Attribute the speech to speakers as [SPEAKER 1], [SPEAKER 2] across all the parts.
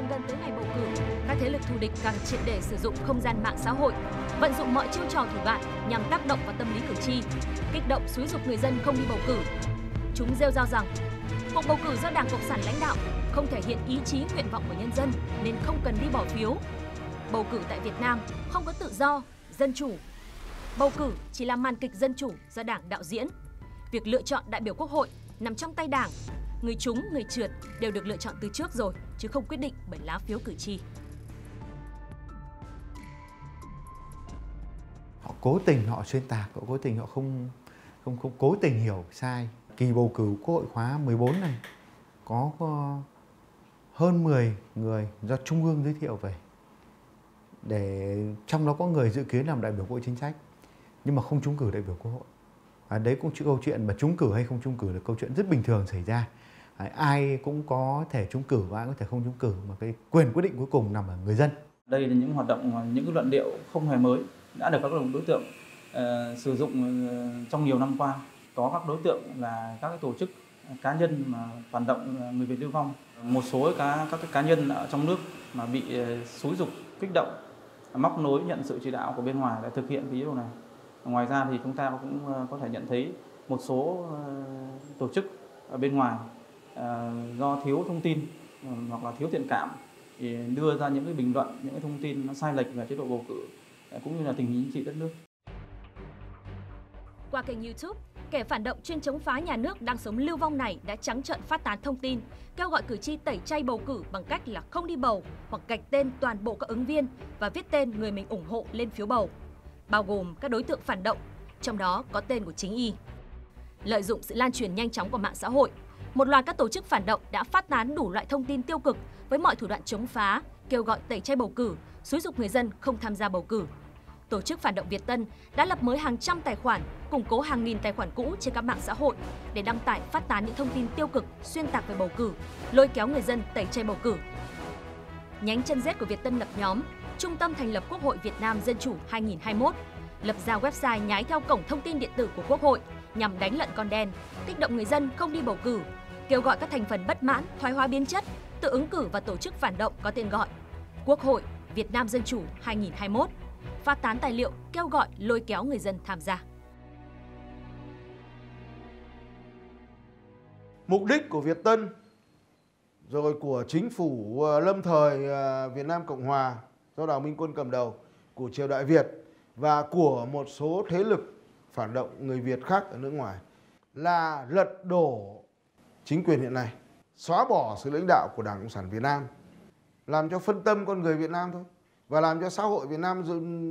[SPEAKER 1] Càng gần tới ngày bầu cử, các thế lực thù địch càng triệt để sử dụng không gian mạng xã hội, vận dụng mọi chiêu trò thủ đoạn nhằm tác động vào tâm lý cử tri, kích động xúi giục người dân không đi bầu cử. Chúng rêu rao rằng cuộc bầu cử do Đảng Cộng sản lãnh đạo không thể hiện ý chí nguyện vọng của nhân dân nên không cần đi bỏ phiếu. Bầu cử tại Việt Nam không có tự do, dân chủ. Bầu cử chỉ là màn kịch dân chủ do Đảng đạo diễn. Việc lựa chọn đại biểu Quốc hội nằm trong tay Đảng. Người trúng, người trượt đều được lựa chọn từ trước rồi, chứ không quyết định bởi lá phiếu cử tri.
[SPEAKER 2] Họ cố tình họ xuyên tạc, họ cố tình họ không cố tình hiểu sai. Kỳ bầu cử Quốc hội khóa 14 này có hơn 10 người do Trung ương giới thiệu về. Để trong đó có người dự kiến làm đại biểu Quốc hội chính sách nhưng mà không trúng cử đại biểu Quốc hội. Đấy cũng câu chuyện mà trúng cử hay không trúng cử là câu chuyện rất bình thường xảy ra. Ai cũng có thể trúng cử và ai có thể không trúng cử, mà cái quyền quyết định cuối cùng nằm ở người dân.
[SPEAKER 3] Đây là những hoạt động, những luận điệu không hề mới đã được các đối tượng sử dụng trong nhiều năm qua. Có các đối tượng là các tổ chức cá nhân mà phản động người Việt lưu vong. Một số các cá nhân ở trong nước mà bị xúi giục, kích động, móc nối nhận sự chỉ đạo của bên ngoài để thực hiện cái ý đồ này. Ngoài ra thì chúng ta cũng có thể nhận thấy một số tổ chức ở bên ngoài do thiếu thông tin hoặc là thiếu thiện cảm thì đưa ra những cái bình luận, những cái thông tin nó sai lệch về chế độ bầu cử cũng như là tình hình chính trị đất nước.
[SPEAKER 1] Qua kênh YouTube, kẻ phản động chuyên chống phá nhà nước đang sống lưu vong này đã trắng trợn phát tán thông tin, kêu gọi cử tri tẩy chay bầu cử bằng cách là không đi bầu hoặc gạch tên toàn bộ các ứng viên và viết tên người mình ủng hộ lên phiếu bầu, bao gồm các đối tượng phản động, trong đó có tên của chính y. Lợi dụng sự lan truyền nhanh chóng của mạng xã hội, một loạt các tổ chức phản động đã phát tán đủ loại thông tin tiêu cực với mọi thủ đoạn chống phá, kêu gọi tẩy chay bầu cử, xúi giục người dân không tham gia bầu cử. Tổ chức phản động Việt Tân đã lập mới hàng trăm tài khoản, củng cố hàng nghìn tài khoản cũ trên các mạng xã hội để đăng tải phát tán những thông tin tiêu cực, xuyên tạc về bầu cử, lôi kéo người dân tẩy chay bầu cử. Nhánh chân rết của Việt Tân lập nhóm Trung tâm thành lập Quốc hội Việt Nam Dân chủ 2021, lập ra website nhái theo cổng thông tin điện tử của Quốc hội nhằm đánh lận con đen, kích động người dân không đi bầu cử, kêu gọi các thành phần bất mãn, thoái hóa biến chất, tự ứng cử và tổ chức phản động có tên gọi Quốc hội Việt Nam Dân chủ 2021, phát tán tài liệu kêu gọi lôi kéo người dân tham gia.
[SPEAKER 4] Mục đích của Việt Tân rồi của chính phủ lâm thời Việt Nam Cộng Hòa do Đào Minh Quân cầm đầu, của triều đại Việt và của một số thế lực phản động người Việt khác ở nước ngoài là lật đổ chính quyền hiện nay, xóa bỏ sự lãnh đạo của Đảng Cộng sản Việt Nam, làm cho phân tâm con người Việt Nam thôi và làm cho xã hội Việt Nam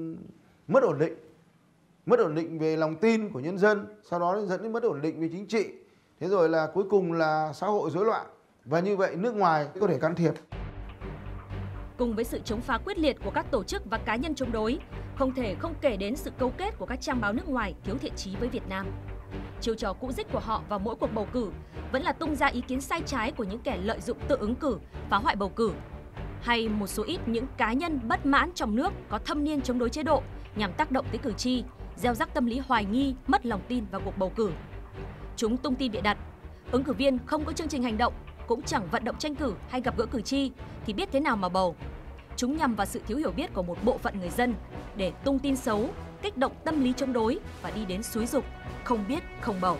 [SPEAKER 4] mất ổn định về lòng tin của nhân dân, sau đó dẫn đến mất ổn định về chính trị. Thế rồi là cuối cùng là xã hội rối loạn và như vậy nước ngoài có thể can thiệp.
[SPEAKER 1] Cùng với sự chống phá quyết liệt của các tổ chức và cá nhân chống đối, không thể không kể đến sự cấu kết của các trang báo nước ngoài thiếu thiện chí với Việt Nam. Chiêu trò cũ dích của họ vào mỗi cuộc bầu cử vẫn là tung ra ý kiến sai trái của những kẻ lợi dụng tự ứng cử, phá hoại bầu cử, hay một số ít những cá nhân bất mãn trong nước có thâm niên chống đối chế độ nhằm tác động tới cử tri, gieo rắc tâm lý hoài nghi, mất lòng tin vào cuộc bầu cử. Chúng tung tin bịa đặt, ứng cử viên không có chương trình hành động, cũng chẳng vận động tranh cử hay gặp gỡ cử tri thì biết thế nào mà bầu. Chúng nhằm vào sự thiếu hiểu biết của một bộ phận người dân để tung tin xấu, kích động tâm lý chống đối và đi đến xúi giục, không biết không bầu.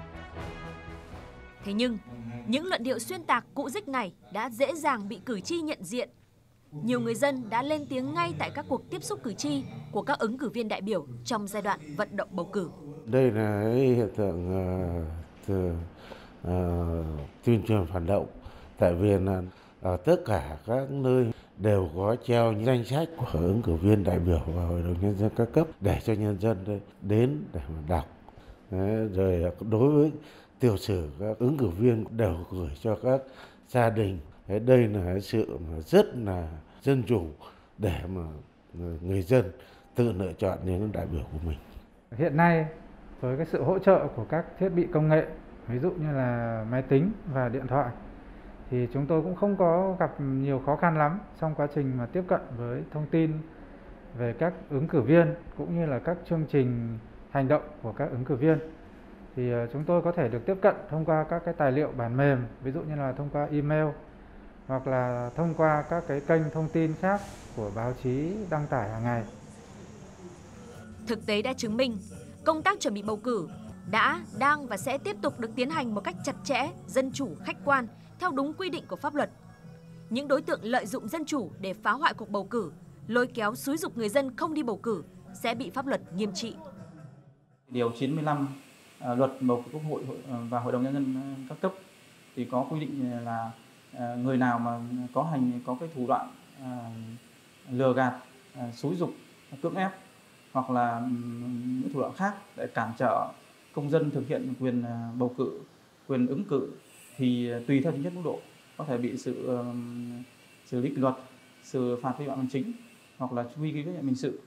[SPEAKER 1] Thế nhưng, những luận điệu xuyên tạc cũ dích này đã dễ dàng bị cử tri nhận diện. Nhiều người dân đã lên tiếng ngay tại các cuộc tiếp xúc cử tri của các ứng cử viên đại biểu trong giai đoạn vận động bầu cử.
[SPEAKER 5] Đây là hiện tượng tuyên truyền phản động, tại vì là ở tất cả các nơi đều có treo những danh sách của ứng cử viên đại biểu và Hội đồng Nhân dân các cấp để cho nhân dân đến để mà đọc. Rồi đối với tiểu sử các ứng cử viên đều gửi cho các gia đình. Đây là sự rất là dân chủ để mà người dân tự lựa chọn những đại biểu của mình.
[SPEAKER 6] Hiện nay với cái sự hỗ trợ của các thiết bị công nghệ, ví dụ như là máy tính và điện thoại, thì chúng tôi cũng không có gặp nhiều khó khăn lắm trong quá trình mà tiếp cận với thông tin về các ứng cử viên cũng như là các chương trình hành động của các ứng cử viên. Thì chúng tôi có thể được tiếp cận thông qua các cái tài liệu bản mềm, ví dụ như là thông qua email hoặc là thông qua các cái kênh thông tin khác của báo chí đăng tải hàng ngày.
[SPEAKER 1] Thực tế đã chứng minh, công tác chuẩn bị bầu cử đã, đang và sẽ tiếp tục được tiến hành một cách chặt chẽ, dân chủ, khách quan, theo đúng quy định của pháp luật. Những đối tượng lợi dụng dân chủ để phá hoại cuộc bầu cử, lôi kéo xúi giục người dân không đi bầu cử sẽ bị pháp luật nghiêm trị.
[SPEAKER 3] Điều 95 luật bầu cử Quốc hội và Hội đồng Nhân dân các cấp thì có quy định là người nào mà có cái thủ đoạn lừa gạt, xúi giục, cưỡng ép hoặc là những thủ đoạn khác để cản trở công dân thực hiện quyền bầu cử, quyền ứng cử thì tùy theo tính chất mức độ có thể bị xử lý kỷ luật, xử phạt vi phạm hành chính hoặc là truy cứu trách nhiệm hình sự.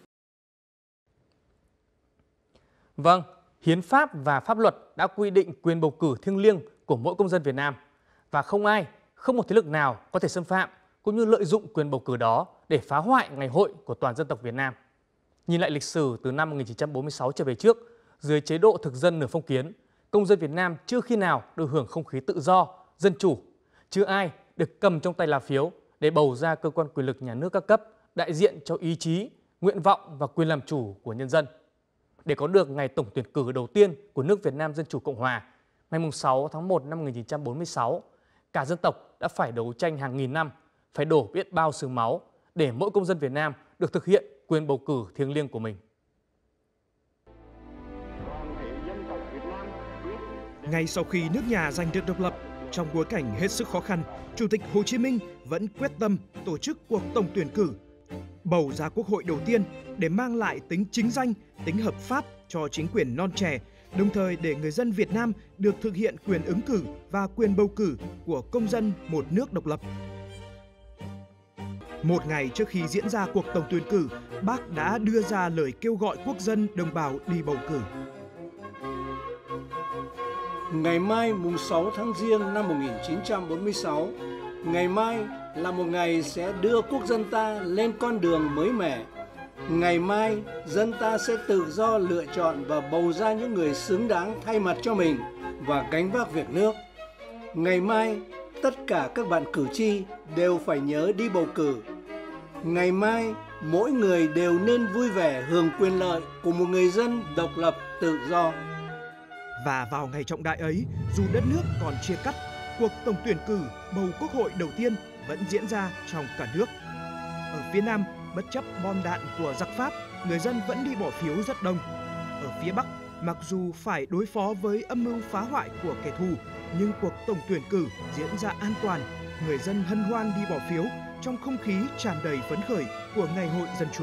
[SPEAKER 7] Vâng, hiến pháp và pháp luật đã quy định quyền bầu cử thiêng liêng của mỗi công dân Việt Nam và không một thế lực nào có thể xâm phạm cũng như lợi dụng quyền bầu cử đó để phá hoại ngày hội của toàn dân tộc Việt Nam. Nhìn lại lịch sử từ năm 1946 trở về trước, dưới chế độ thực dân nửa phong kiến, công dân Việt Nam chưa khi nào được hưởng không khí tự do, dân chủ, chưa ai được cầm trong tay lá phiếu để bầu ra cơ quan quyền lực nhà nước các cấp đại diện cho ý chí, nguyện vọng và quyền làm chủ của nhân dân. Để có được ngày tổng tuyển cử đầu tiên của nước Việt Nam Dân Chủ Cộng Hòa, ngày 6 tháng 1 năm 1946, cả dân tộc đã phải đấu tranh hàng nghìn năm, phải đổ biết bao xương máu để mỗi công dân Việt Nam được thực hiện quyền bầu cử thiêng liêng của mình.
[SPEAKER 8] Ngay sau khi nước nhà giành được độc lập, trong bối cảnh hết sức khó khăn, Chủ tịch Hồ Chí Minh vẫn quyết tâm tổ chức cuộc tổng tuyển cử, bầu ra quốc hội đầu tiên để mang lại tính chính danh, tính hợp pháp cho chính quyền non trẻ, đồng thời để người dân Việt Nam được thực hiện quyền ứng cử và quyền bầu cử của công dân một nước độc lập. Một ngày trước khi diễn ra cuộc tổng tuyển cử, Bác đã đưa ra lời kêu gọi quốc dân đồng bào đi bầu cử.
[SPEAKER 9] Ngày mai mùng 6 tháng Giêng năm 1946, ngày mai là một ngày sẽ đưa quốc dân ta lên con đường mới mẻ. Ngày mai, dân ta sẽ tự do lựa chọn và bầu ra những người xứng đáng thay mặt cho mình và gánh vác việc nước. Ngày mai, tất cả các bạn cử tri đều phải nhớ đi bầu cử. Ngày mai, mỗi người đều nên vui vẻ hưởng quyền lợi của một người dân độc lập tự do.
[SPEAKER 8] Và vào ngày trọng đại ấy, dù đất nước còn chia cắt, cuộc tổng tuyển cử bầu quốc hội đầu tiên vẫn diễn ra trong cả nước. Ở phía Nam, bất chấp bom đạn của giặc Pháp, người dân vẫn đi bỏ phiếu rất đông. Ở phía Bắc, mặc dù phải đối phó với âm mưu phá hoại của kẻ thù, nhưng cuộc tổng tuyển cử diễn ra an toàn, người dân hân hoan đi bỏ phiếu trong không khí tràn đầy phấn khởi của Ngày hội Dân chủ.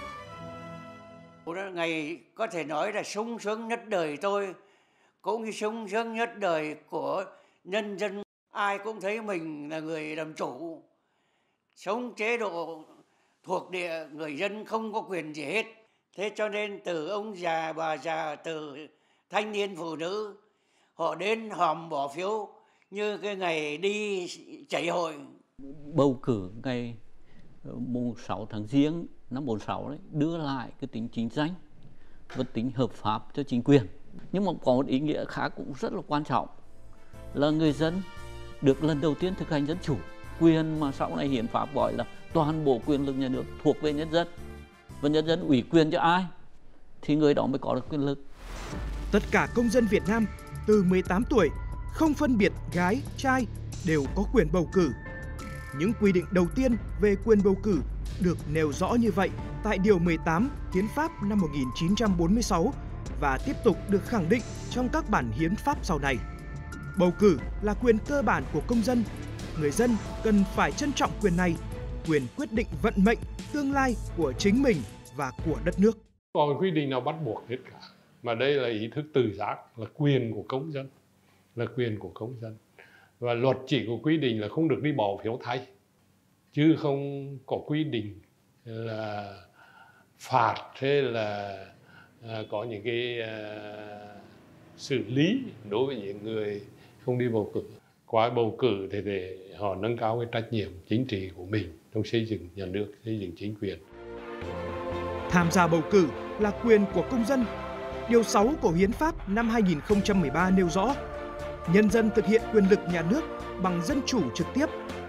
[SPEAKER 10] Ngày có thể nói là sung sướng nhất đời tôi, cũng như sung sướng nhất đời của nhân dân. Ai cũng thấy mình là người làm chủ, sống chế độ thuộc địa, người dân không có quyền gì hết. Thế cho nên từ ông già, bà già, từ thanh niên, phụ nữ, họ đến hòm bỏ phiếu như cái ngày đi chảy hội.
[SPEAKER 11] Bầu cử ngày mùng 6 tháng Giêng năm 46 đấy, đưa lại cái tính chính danh và tính hợp pháp cho chính quyền. Nhưng mà có một ý nghĩa khác cũng rất là quan trọng là người dân được lần đầu tiên thực hành dân chủ, quyền mà sau này hiến pháp gọi là toàn bộ quyền lực nhà nước thuộc về nhân dân, và nhân dân ủy quyền cho ai thì người đó mới có được quyền lực.
[SPEAKER 8] Tất cả công dân Việt Nam từ 18 tuổi, không phân biệt gái, trai đều có quyền bầu cử. Những quy định đầu tiên về quyền bầu cử được nêu rõ như vậy tại Điều 18 Hiến pháp năm 1946 và tiếp tục được khẳng định trong các bản hiến pháp sau này. Bầu cử là quyền cơ bản của công dân. Người dân cần phải trân trọng quyền này, quyền quyết định vận mệnh, tương lai của chính mình và của đất nước.
[SPEAKER 12] Còn quy định nào bắt buộc hết cả, mà đây là ý thức tự giác, là quyền của công dân, là quyền của công dân. Và luật chỉ có quy định là không được đi bỏ phiếu thay, chứ không có quy định là phạt hay là có những cái xử lý đối với những người không đi bầu cử. Qua bầu cử thì để họ nâng cao cái trách nhiệm chính trị của mình trong xây dựng nhà nước, xây dựng chính quyền.
[SPEAKER 8] Tham gia bầu cử là quyền của công dân. Điều 6 của Hiến pháp năm 2013 nêu rõ, nhân dân thực hiện quyền lực nhà nước bằng dân chủ trực tiếp,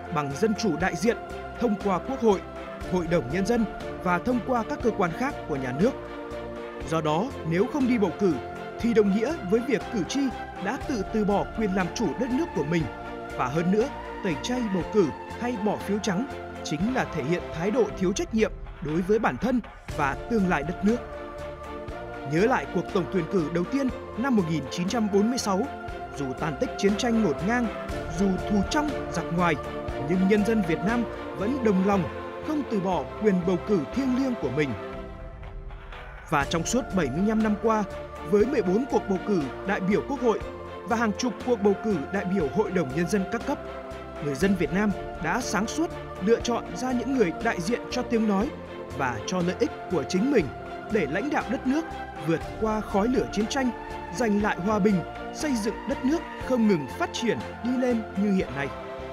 [SPEAKER 8] bằng dân chủ đại diện thông qua Quốc hội, Hội đồng Nhân dân và thông qua các cơ quan khác của nhà nước. Do đó, nếu không đi bầu cử thì đồng nghĩa với việc cử tri đã tự từ bỏ quyền làm chủ đất nước của mình. Và hơn nữa, tẩy chay bầu cử hay bỏ phiếu trắng chính là thể hiện thái độ thiếu trách nhiệm đối với bản thân và tương lai đất nước. Nhớ lại cuộc tổng tuyển cử đầu tiên năm 1946, dù tàn tích chiến tranh ngổn ngang, dù thù trong giặc ngoài, nhưng nhân dân Việt Nam vẫn đồng lòng, không từ bỏ quyền bầu cử thiêng liêng của mình. Và trong suốt 75 năm qua, với 14 cuộc bầu cử đại biểu Quốc hội và hàng chục cuộc bầu cử đại biểu Hội đồng Nhân dân các cấp, người dân Việt Nam đã sáng suốt lựa chọn ra những người đại diện cho tiếng nói và cho lợi ích của chính mình để lãnh đạo đất nước vượt qua khói lửa chiến tranh, giành lại hòa bình, xây dựng đất nước không ngừng phát triển đi lên như hiện nay.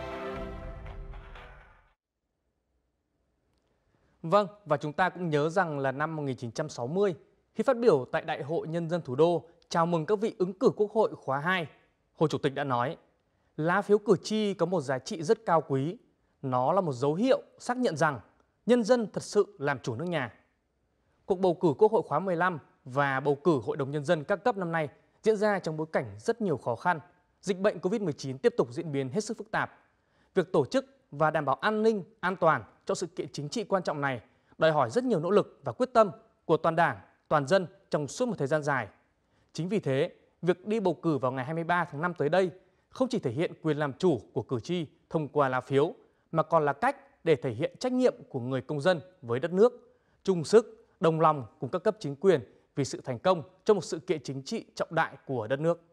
[SPEAKER 7] Vâng, và chúng ta cũng nhớ rằng là năm 1960, khi phát biểu tại Đại hội Nhân dân Thủ đô chào mừng các vị ứng cử Quốc hội khóa 2, Hồ Chủ tịch đã nói, lá phiếu cử tri có một giá trị rất cao quý. Nó là một dấu hiệu xác nhận rằng nhân dân thật sự làm chủ nước nhà. Cuộc bầu cử Quốc hội khóa 15 và bầu cử Hội đồng Nhân dân các cấp năm nay diễn ra trong bối cảnh rất nhiều khó khăn. Dịch bệnh Covid-19 tiếp tục diễn biến hết sức phức tạp. Việc tổ chức và đảm bảo an ninh, an toàn cho sự kiện chính trị quan trọng này đòi hỏi rất nhiều nỗ lực và quyết tâm của toàn Đảng, toàn dân trong suốt một thời gian dài. Chính vì thế, việc đi bầu cử vào ngày 23 tháng 5 tới đây không chỉ thể hiện quyền làm chủ của cử tri thông qua lá phiếu, mà còn là cách để thể hiện trách nhiệm của người công dân với đất nước, chung sức, đồng lòng cùng các cấp chính quyền vì sự thành công trong một sự kiện chính trị trọng đại của đất nước.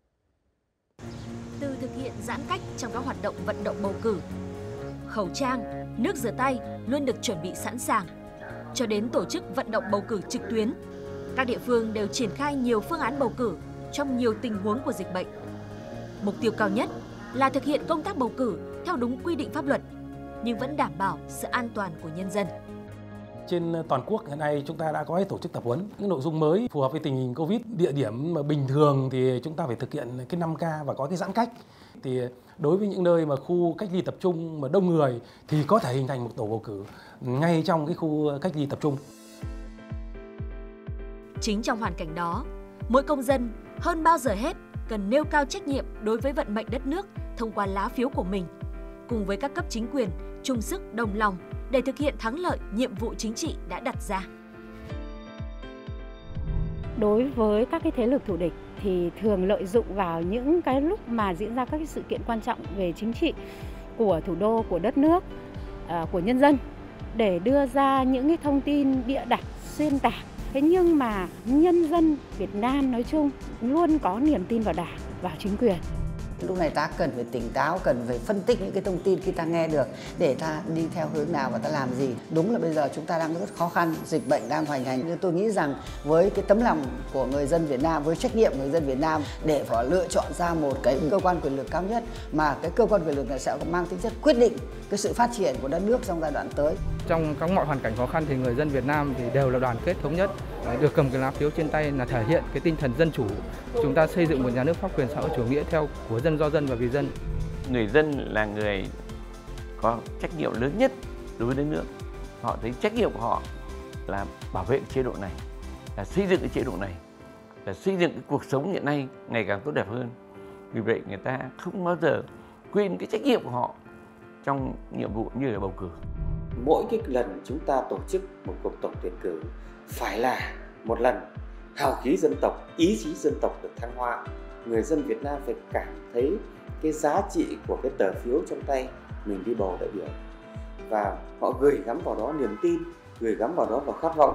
[SPEAKER 1] Từ thực hiện giãn cách trong các hoạt động vận động bầu cử, khẩu trang, nước rửa tay luôn được chuẩn bị sẵn sàng, cho đến tổ chức vận động bầu cử trực tuyến, các địa phương đều triển khai nhiều phương án bầu cử trong nhiều tình huống của dịch bệnh. Mục tiêu cao nhất là thực hiện công tác bầu cử theo đúng quy định pháp luật, nhưng vẫn đảm bảo sự an toàn của nhân dân.
[SPEAKER 13] Trên toàn quốc hiện nay chúng ta đã có tổ chức tập huấn những nội dung mới phù hợp với tình hình Covid. Địa điểm mà bình thường thì chúng ta phải thực hiện cái 5K và có cái giãn cách. Thì đối với những nơi mà khu cách ly tập trung mà đông người thì có thể hình thành một tổ bầu cử ngay trong cái khu cách ly tập trung.
[SPEAKER 1] Chính trong hoàn cảnh đó, mỗi công dân hơn bao giờ hết cần nêu cao trách nhiệm đối với vận mệnh đất nước thông qua lá phiếu của mình, cùng với các cấp chính quyền chung sức đồng lòng để thực hiện thắng lợi nhiệm vụ chính trị đã đặt ra.
[SPEAKER 14] Đối với các cái thế lực thù địch thì thường lợi dụng vào những cái lúc mà diễn ra các cái sự kiện quan trọng về chính trị của thủ đô, của đất nước, của nhân dân để đưa ra những cái thông tin bịa đặt, xuyên tạc. Thế nhưng mà nhân dân Việt Nam nói chung luôn có niềm tin vào Đảng, vào chính quyền.
[SPEAKER 15] Lúc này ta cần phải tỉnh táo, cần phải phân tích những cái thông tin khi ta nghe được để ta đi theo hướng nào và ta làm gì. Đúng là bây giờ chúng ta đang rất khó khăn, dịch bệnh đang hoành hành. Nhưng tôi nghĩ rằng với cái tấm lòng của người dân Việt Nam, với trách nhiệm người dân Việt Nam để phải lựa chọn ra một cái cơ quan quyền lực cao nhất, mà cái cơ quan quyền lực này sẽ mang tính chất quyết định cái sự phát triển của đất nước trong giai đoạn tới.
[SPEAKER 6] Trong các mọi hoàn cảnh khó khăn thì người dân Việt Nam thì đều là đoàn kết thống nhất. Được cầm cái lá phiếu trên tay là thể hiện cái tinh thần dân chủ. Chúng ta xây dựng một nhà nước pháp quyền xã hội chủ nghĩa theo của dân, do dân và vì dân.
[SPEAKER 16] Người dân là người có trách nhiệm lớn nhất đối với đất nước. Họ thấy trách nhiệm của họ là bảo vệ chế độ này, là xây dựng cái chế độ này, là xây dựng cái cuộc sống hiện nay ngày càng tốt đẹp hơn. Vì vậy người ta không bao giờ quên cái trách nhiệm của họ trong nhiệm vụ như là bầu cử.
[SPEAKER 17] Mỗi cái lần chúng ta tổ chức một cuộc tổng tuyển cử phải là một lần hào khí dân tộc, ý chí dân tộc được thăng hoa. Người dân Việt Nam phải cảm thấy cái giá trị của cái tờ phiếu trong tay mình đi bầu đại biểu, và họ gửi gắm vào đó niềm tin, gửi gắm vào đó vào khát vọng.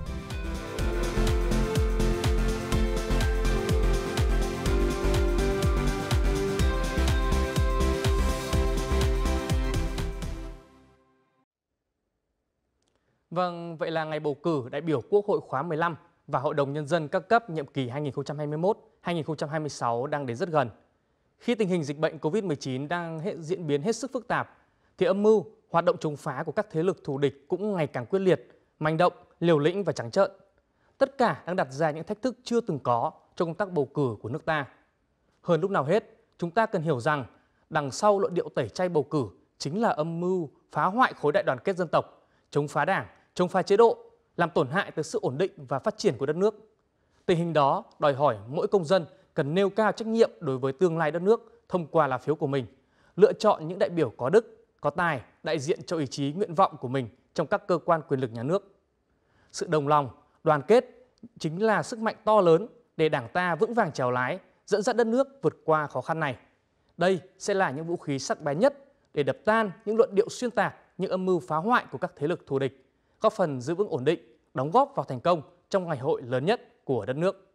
[SPEAKER 7] Vâng, vậy là ngày bầu cử đại biểu Quốc hội khóa 15 và Hội đồng Nhân dân các cấp nhiệm kỳ 2021-2026 đang đến rất gần. Khi tình hình dịch bệnh Covid-19 đang diễn biến hết sức phức tạp, thì âm mưu, hoạt động chống phá của các thế lực thù địch cũng ngày càng quyết liệt, manh động, liều lĩnh và trắng trợn. Tất cả đang đặt ra những thách thức chưa từng có trong công tác bầu cử của nước ta. Hơn lúc nào hết, chúng ta cần hiểu rằng đằng sau luận điệu tẩy chay bầu cử chính là âm mưu phá hoại khối đại đoàn kết dân tộc, chống phá Đảng, chống phá chế độ, làm tổn hại tới sự ổn định và phát triển của đất nước. Tình hình đó đòi hỏi mỗi công dân cần nêu cao trách nhiệm đối với tương lai đất nước thông qua lá phiếu của mình, lựa chọn những đại biểu có đức, có tài, đại diện cho ý chí nguyện vọng của mình trong các cơ quan quyền lực nhà nước. Sự đồng lòng, đoàn kết chính là sức mạnh to lớn để Đảng ta vững vàng chèo lái, dẫn dắt đất nước vượt qua khó khăn này. Đây sẽ là những vũ khí sắc bén nhất để đập tan những luận điệu xuyên tạc, những âm mưu phá hoại của các thế lực thù địch, góp phần giữ vững ổn định, đóng góp vào thành công trong ngày hội lớn nhất của đất nước.